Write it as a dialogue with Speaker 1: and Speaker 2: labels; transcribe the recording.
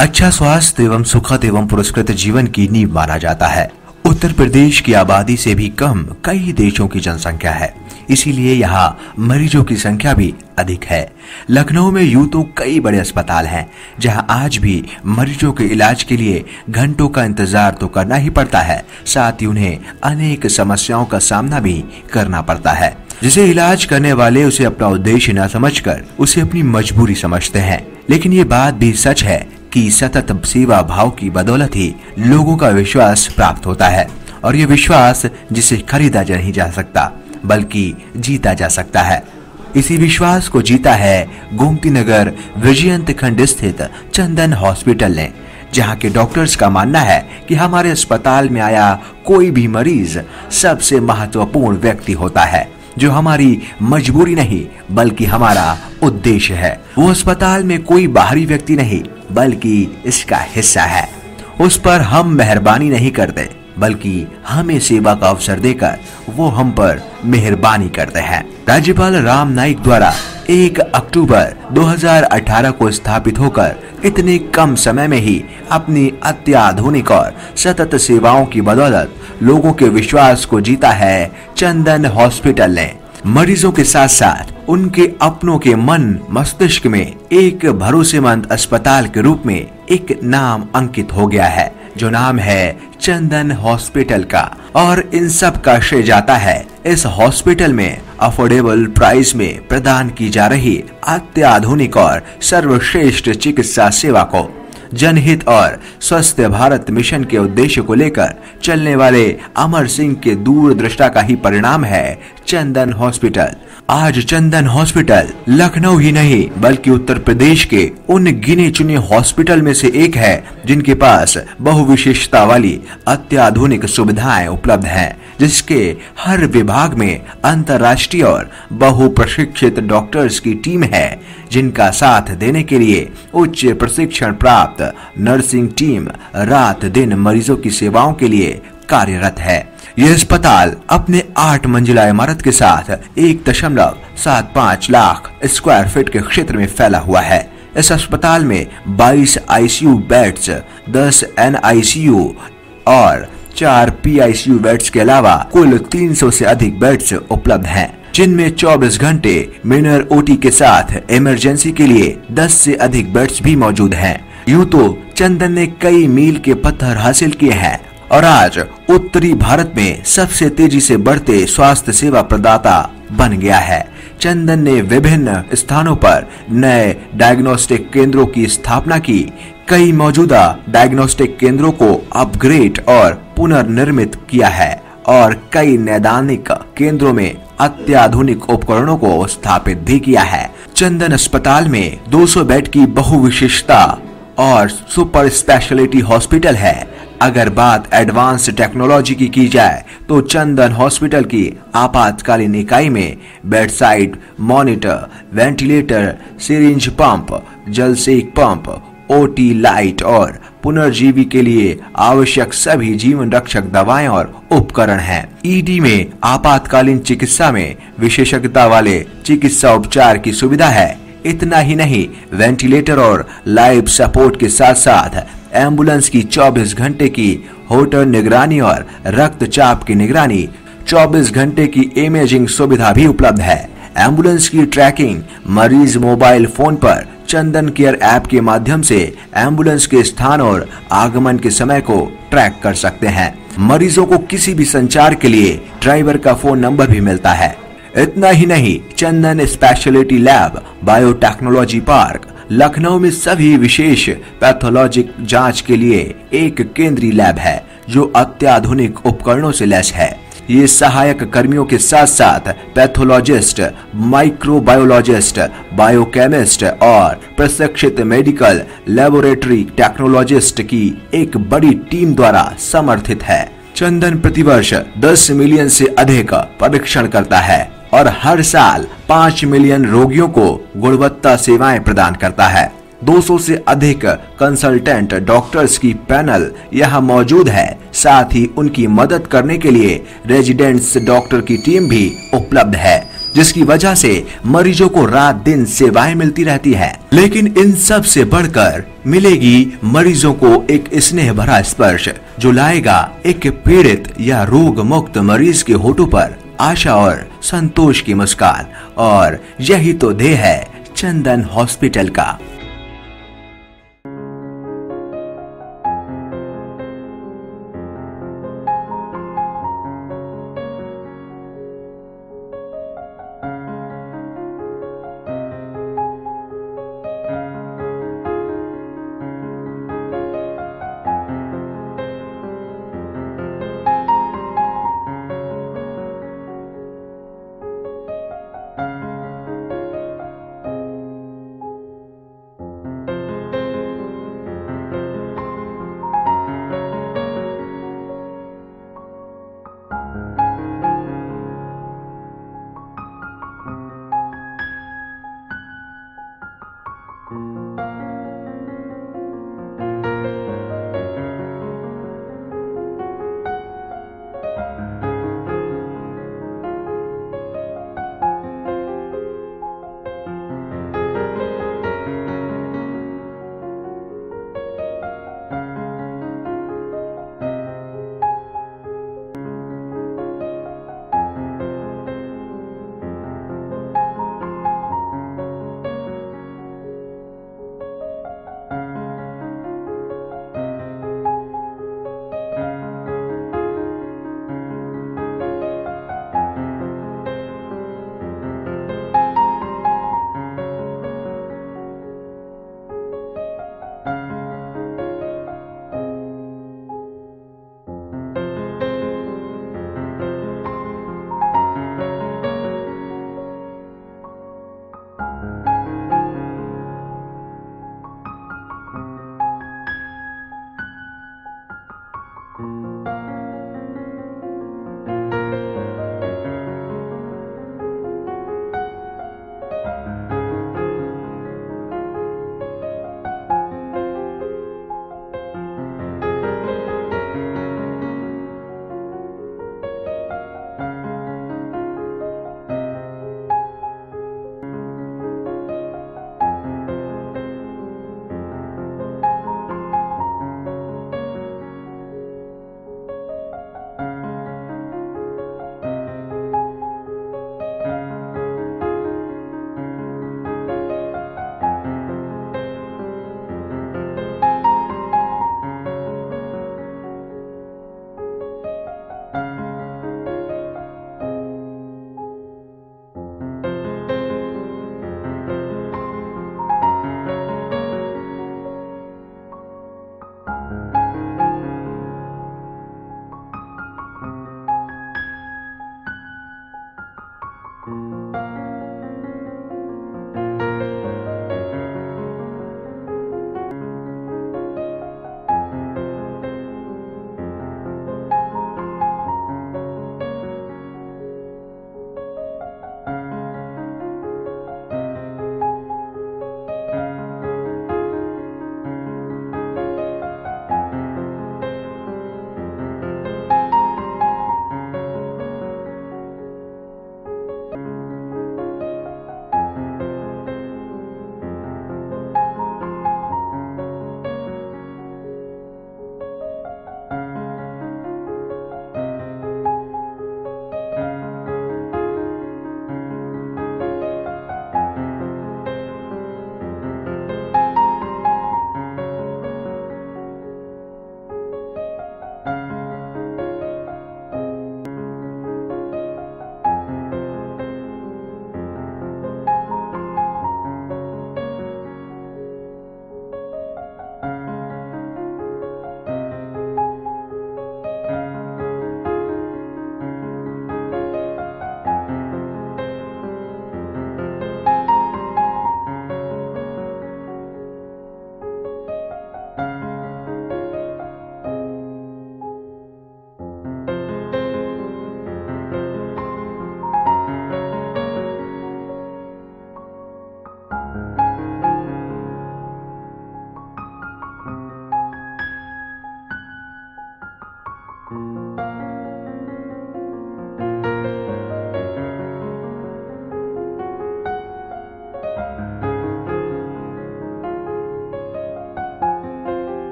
Speaker 1: अच्छा स्वास्थ्य एवं सुखद एवं पुरस्कृत जीवन की नींव माना जाता है। उत्तर प्रदेश की आबादी से भी कम कई देशों की जनसंख्या है, इसीलिए यहाँ मरीजों की संख्या भी अधिक है। लखनऊ में यूं तो कई बड़े अस्पताल हैं, जहां आज भी मरीजों के इलाज के लिए घंटों का इंतजार तो करना ही पड़ता है, साथ ही उन्हें अनेक समस्याओं का सामना भी करना पड़ता है, जिसे इलाज करने वाले उसे अपना उद्देश्य न समझकर उसे अपनी मजबूरी समझते हैं। लेकिन ये बात भी सच है कि सतत सेवा भाव की बदौलत ही लोगों का विश्वास प्राप्त होता है, और ये विश्वास जिसे खरीदा नहीं जा सकता बल्कि जीता जा सकता है। इसी विश्वास को जीता है गोमती नगर विजयंत खंड स्थित चंदन हॉस्पिटल ने, जहां के डॉक्टर्स का मानना है कि हमारे अस्पताल में आया कोई भी मरीज सबसे महत्वपूर्ण व्यक्ति होता है, जो हमारी मजबूरी नहीं बल्कि हमारा उद्देश्य है। वो अस्पताल में कोई बाहरी व्यक्ति नहीं बल्कि इसका हिस्सा है। उस पर हम मेहरबानी नहीं करते बल्कि हमें सेवा का अवसर देकर वो हम पर मेहरबानी करते हैं। राज्यपाल राम नाईक द्वारा 1 अक्टूबर 2018 को स्थापित होकर इतने कम समय में ही अपनी अत्याधुनिक और सतत सेवाओं की बदौलत लोगों के विश्वास को जीता है चंदन हॉस्पिटल ने। मरीजों के साथ साथ उनके अपनों के मन मस्तिष्क में एक भरोसेमंद अस्पताल के रूप में एक नाम अंकित हो गया है, जो नाम है चंदन हॉस्पिटल का। और इन सब का श्रेय जाता है इस हॉस्पिटल में अफोर्डेबल प्राइस में प्रदान की जा रही अत्याधुनिक और सर्वश्रेष्ठ चिकित्सा सेवा को। जनहित और स्वस्थ भारत मिशन के उद्देश्य को लेकर चलने वाले अमर सिंह के दूरदृष्टा का ही परिणाम है चंदन हॉस्पिटल। आज चंदन हॉस्पिटल लखनऊ ही नहीं बल्कि उत्तर प्रदेश के उन गिने चुने हॉस्पिटल में से एक है, जिनके पास बहुविशेषता वाली अत्याधुनिक सुविधाएं उपलब्ध हैं, जिसके हर विभाग में अंतर्राष्ट्रीय और बहुप्रशिक्षित डॉक्टर्स की टीम है, जिनका साथ देने के लिए उच्च प्रशिक्षण प्राप्त नर्सिंग टीम रात दिन मरीजों की सेवाओं के लिए कार्यरत है। यह अस्पताल अपने 8 मंजिला इमारत के साथ 1.75 लाख स्क्वायर फीट के क्षेत्र में फैला हुआ है। इस अस्पताल में 22 आईसीयू बेड्स, 10 एनआईसीयू और 4 पीआईसीयू बेड्स के अलावा कुल 300 से अधिक बेड्स उपलब्ध हैं, जिनमें 24 घंटे मिनर ओटी के साथ इमरजेंसी के लिए 10 से अधिक बेड्स भी मौजूद हैं। यूं तो चंदन ने कई मील के पत्थर हासिल किए हैं और आज उत्तरी भारत में सबसे तेजी से बढ़ते स्वास्थ्य सेवा प्रदाता बन गया है। चंदन ने विभिन्न स्थानों पर नए डायग्नोस्टिक केंद्रों की स्थापना की, कई मौजूदा डायग्नोस्टिक केंद्रों को अपग्रेड और पुनर्निर्मित किया है और कई नैदानिक केंद्रों में अत्याधुनिक उपकरणों को स्थापित भी किया है। चंदन अस्पताल में 200 बेड की बहुविशेषता और सुपर स्पेशलिटी हॉस्पिटल है। अगर बात एडवांस टेक्नोलॉजी की जाए तो चंदन हॉस्पिटल की आपातकालीन इकाई में bedside monitor, ventilator, syringe pump, जलसेक पंप, ओटी लाइट और पुनर्जीवी के लिए आवश्यक सभी जीवन रक्षक दवाएं और उपकरण हैं। ईडी में आपातकालीन चिकित्सा में विशेषज्ञता वाले चिकित्सा उपचार की सुविधा है। इतना ही नहीं, वेंटिलेटर और लाइफ सपोर्ट के साथ साथ एम्बुलेंस की 24 घंटे की होटल निगरानी और रक्तचाप की निगरानी, 24 घंटे की इमेजिंग सुविधा भी उपलब्ध है। एम्बुलेंस की ट्रैकिंग मरीज मोबाइल फोन पर चंदन केयर ऐप के माध्यम से एम्बुलेंस के स्थान और आगमन के समय को ट्रैक कर सकते हैं। मरीजों को किसी भी संचार के लिए ड्राइवर का फोन नंबर भी मिलता है। इतना ही नहीं, Chandan specialty lab biotechnology park Lucknow में सभी विशेष पैथोलॉजिक जांच के लिए एक केंद्रीय लैब है, जो अत्याधुनिक उपकरणों से लैस है। ये सहायक कर्मियों के साथ साथ पैथोलॉजिस्ट, माइक्रोबायोलॉजिस्ट, बायोकेमिस्ट और प्रशिक्षित मेडिकल लेबोरेटरी टेक्नोलॉजिस्ट की एक बड़ी टीम द्वारा समर्थित है। चंदन प्रतिवर्ष 10 मिलियन से अधिक परीक्षण करता है और हर साल 5 मिलियन रोगियों को गुणवत्ता सेवाएं प्रदान करता है। 200 से अधिक कंसल्टेंट डॉक्टर्स की पैनल यहाँ मौजूद है। साथ ही उनकी मदद करने के लिए रेजिडेंट्स डॉक्टर की टीम भी उपलब्ध है, जिसकी वजह से मरीजों को रात दिन सेवाएं मिलती रहती है। लेकिन इन सब से बढ़कर मिलेगी मरीजों को एक स्नेह भरा स्पर्श जो लाएगा एक पीड़ित या रोग मुक्त मरीज के होठों पर आशा और संतोष की मुस्कान। और यही तो ध्येय है चंदन हॉस्पिटल का।